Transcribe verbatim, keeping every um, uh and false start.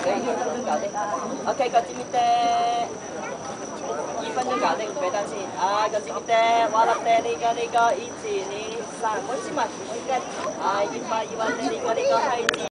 可以，一分钟搞定。OK，こっち見て。一分钟搞定，别担心。啊，こっち見て。笑って、リコリコ、一、二、三。こっちまで。もう一回。はい、いっぱい言われて、リコリコ、はい、